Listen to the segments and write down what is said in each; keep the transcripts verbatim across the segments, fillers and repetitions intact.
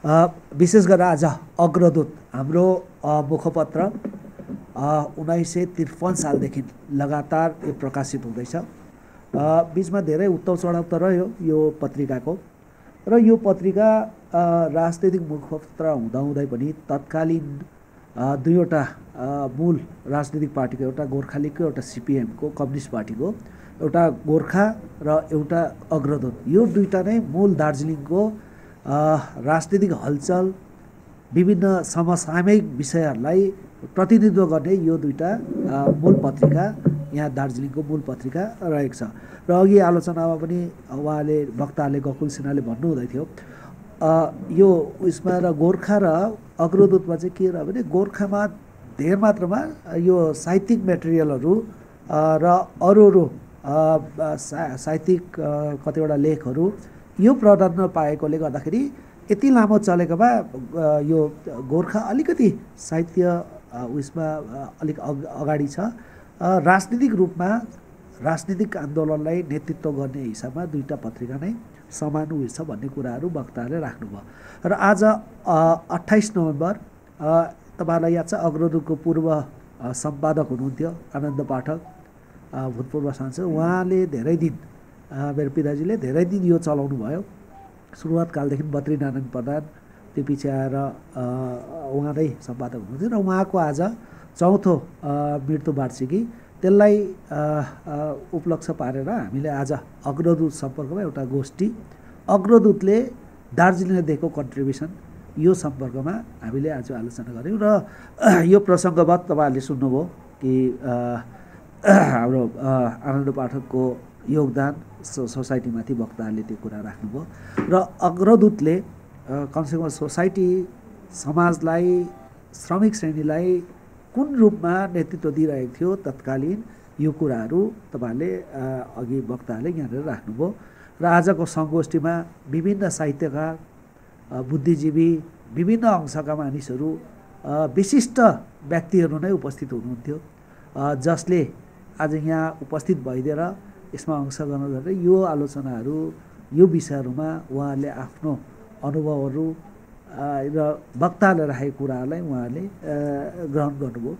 विशेष गरेर आज अग्रदूत हाम्रो मुखपत्र उन्नाइस सय त्रिपन्न सालदेखि लगातार यो प्रकाशित हुँदैछ। बिचमा धेरै उत्ताउ चढाउ त रह्यो यो पत्रिकाको, र यो पत्रिका राजनैतिक मुखपत्र हुँदाहुँदै पनि तत्कालीन दुईवटा मूल राजनीतिक पार्टीको, एउटा गोर्खा लिगको, एउटा सिपिएमको, कम्युनिस्ट पार्टीको, एउटा गोर्खा र एउटा अग्रदूत, यो दुईटा नै मूल दार्जिलिङको राजनीतिक हलचल, विभिन्न समसामयिक विषयहरूलाई प्रतिनिधित्व गर्ने यो दुईटा मूल पत्रिका यहाँ दार्जिलिङको मूल पत्रिका रहेको छ। र अघि आलोचनामा पनि उहाँले वक्ताले गकुल सिन्हाले भन्नुहुँदै थियो यो उसमा र गोर्खा र अग्रदूतमा चाहिँ के रह्यो भने गोर्खामा धेर मात्रामा यो साहित्यिक मेटेरियलहरू र अरू अरू साहित्यिक कतिवटा लेखहरू यो प्राधान्य पाएकोले गर्दाखेरि यति लामो चलेकोमा यो गोर्खा अलिकति साहित्य उसमा अलिक अगाडि छ। राजनीतिक रूपमा राजनीतिक आन्दोलनलाई नेतृत्व गर्ने हिसाबमा दुईटा पत्रिका नै समान उयो छ भन्ने कुराहरू वक्ताहरूले राख्नुभयो। र आज अट्ठाइस नोभेम्बर तपाईँहरूलाई याद छ अग्रदूतको पूर्व सम्पादक हुनुहुन्थ्यो आनन्द पाठक, भूतपूर्व सांसद, उहाँले धेरै दिन मेरो पिताजीले धेरै दिन यो चलाउनु भयो। सुरुवातकालदेखि बद्रीनारायण प्रधान त्यो पछि आएर उहाँ नै सम्पादक हुनुहुन्थ्यो र उहाँको आज चौथो मृत्यु वार्षिकी, त्यसलाई उपलक्ष्य पारेर हामीले आज अग्रदूत सम्पर्कमा एउटा गोष्ठी, अग्रदूतले दार्जिलिङले दिएको कन्ट्रिब्युसन, यो सम्पर्कमा हामीले आज आलोचना गऱ्यौँ। र यो प्रसङ्गवत तपाईँहरूले सुन्नुभयो कि हाम्रो आनन्द पाठकको योगदान सोसाइटीमाथि वक्ताहरूले त्यो कुरा राख्नुभयो। र अग्रदूतले कमसेकम सोसाइटी, समाजलाई, श्रमिक श्रेणीलाई कुन रूपमा नेतृत्व दिइरहेको थियो तत्कालीन, यो कुराहरू तपाईँहरूले अघि वक्ताहरूले यहाँनिर राख्नुभयो। र आजको सङ्गोष्ठीमा विभिन्न साहित्यकार, बुद्धिजीवी, विभिन्न अंशका मानिसहरू, विशिष्ट व्यक्तिहरू नै उपस्थित हुनुहुन्थ्यो, जसले आज यहाँ उपस्थित भइदिएर यसमा अंश गर्न गरेर यो आलोचनाहरू, यो विषयहरूमा उहाँहरूले आफ्नो अनुभवहरू र वक्ताहरूले राखेको कुराहरूलाई उहाँहरूले ग्रहण गर्नुभयो।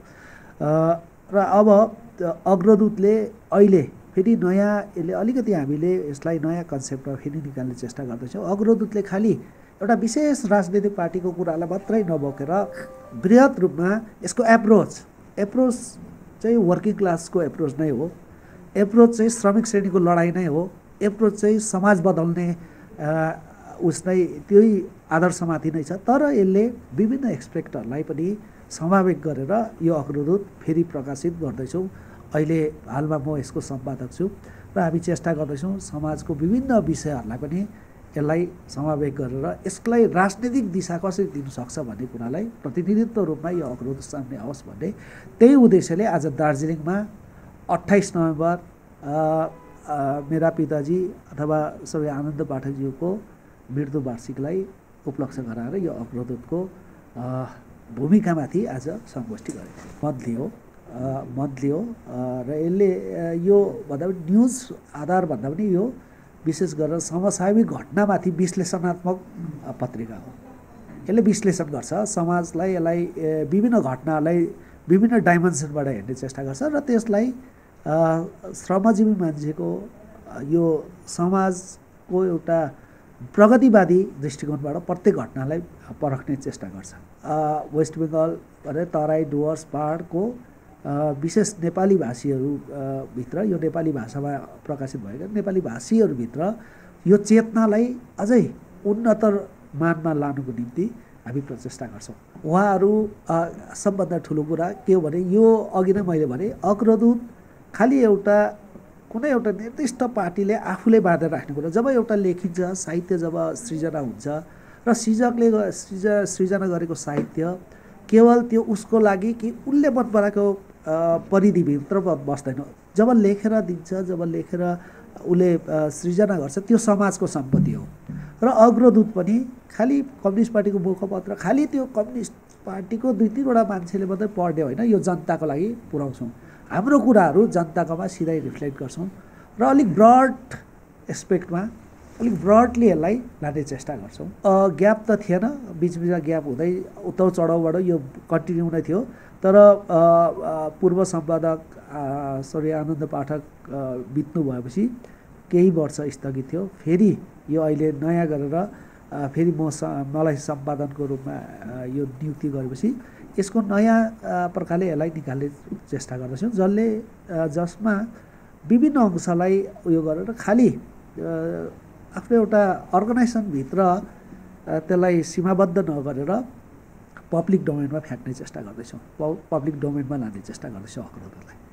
र अब अग्रदूतले अहिले फेरि नयाँ, यसले अलिकति हामीले यसलाई नयाँ कन्सेप्टमा फेरि निकाल्ने चेष्टा गर्दैछौँ। अग्रदूतले खालि एउटा विशेष राजनैतिक पार्टीको कुरालाई मात्रै नबोकेर बृहत रूपमा यसको एप्रोच एप्रोच चाहिँ वर्किङ क्लासको एप्रोच नै हो, एप्रोच चाहिँ श्रमिक श्रेणीको लडाइँ नै हो, एप्रोच चाहिँ समाज बदल्ने उस नै त्यही आदर्शमाथि नै छ। तर यसले विभिन्न एक्सपेक्टहरूलाई पनि समावेश गरेर यो अग्रदूत फेरि प्रकाशित गर्दैछौँ। अहिले हालमा म यसको सम्पादक छु र हामी चेष्टा गर्दैछौँ समाजको विभिन्न विषयहरूलाई पनि यसलाई समावेश गरेर यसलाई राजनीतिक दिशा कसरी दिनसक्छ भन्ने कुरालाई प्रतिनिधित्व रूपमा यो अग्रदूत सामने आओस् भन्ने त्यही उद्देश्यले आज दार्जिलिङमा अट्ठाइस नोभेम्बर मेरा पिताजी अथवा सबै आनन्द पाठकज्यूको मृत्यु वार्षिकलाई उपलक्ष्य गराएर यो अग्रदूतको भूमिकामाथि आज सङ्गोष्ठी गरेको मत लियो मत लियो र यसले यो भन्दा पनि न्युज आधार भन्दा पनि यो विशेष गरेर समसामयिक घटनामाथि विश्लेषणात्मक पत्रिका हो। यसले विश्लेषण गर्छ समाजलाई, यसलाई विभिन्न घटनालाई विभिन्न डाइमेन्सनबाट हेर्ने चेष्टा गर्छ र त्यसलाई श्रमजीवी मान्छेको यो समाजको एउटा प्रगतिवादी दृष्टिकोणबाट प्रत्येक घटनालाई परख्ने चेष्टा गर्छ। वेस्ट बेङ्गल भने तराई, डुवर्स, पहाडको विशेष नेपाली भाषीहरू भित्र, यो नेपाली भाषामा प्रकाशित भएका नेपाली भाषीहरूभित्र यो चेतनालाई अझै उन्नत मानमा लानुको निम्ति हामी प्रचेष्टा गर्छौँ। उहाँहरू सबभन्दा ठुलो कुरा के हो भने यो अघि नै मैले भने अग्रदूत खालि एउटा कुनै एउटा निर्दिष्ट पार्टीले आफूले बाँधेर राख्ने कुरा, जब एउटा लेखिन्छ साहित्य, जब सृजना हुन्छ र सृजकले सृज सृजना गरेको साहित्य केवल त्यो उसको लागि कि उसले मन पराएको परिधिभित्र बस्दैन। जब लेखेर दिन्छ, जब लेखेर उसले सृजना गर्छ, त्यो समाजको सम्पत्ति हो। र अग्रदूत पनि खालि कम्युनिस्ट पार्टीको मुखपत्र, खालि त्यो कम्युनिस्ट पार्टीको दुई तिनवटा मान्छेले मात्रै पढ्ने होइन, यो जनताको लागि पुर्याउँछौँ। हाम्रो कुराहरू जनताकोमा सिधै रिफ्लेक्ट गर्छौँ र अलिक ब्रड एस्पेक्टमा अलिक ब्रडली यसलाई लाने चेष्टा गर्छौँ। ग्याप त थिएन, बिचबिचमा ग्याप हुँदै उताउ चढाउबाट यो कन्टिन्यू नै थियो। तर पूर्व सम्पादक सरी आनन्द पाठक बित्नु भएपछि केही वर्ष स्थगित थियो। फेरि यो अहिले नयाँ गरेर फेरि म मलाई सम्पादनको रूपमा यो नियुक्ति गरेपछि यसको नयाँ प्रकारले यसलाई निकाल्ने चेष्टा गर्दछौँ, जसले जसमा विभिन्न अंशलाई उयो गरेर खालि आफ्नो एउटा अर्गनाइजेसनभित्र त्यसलाई सीमाबद्ध नगरेर पब्लिक डोमेनमा फ्याँक्ने चेष्टा गर्दैछौँ, पब्लिक डोमेनमा लाने चेष्टा गर्दैछौँ अग्रदूतलाई।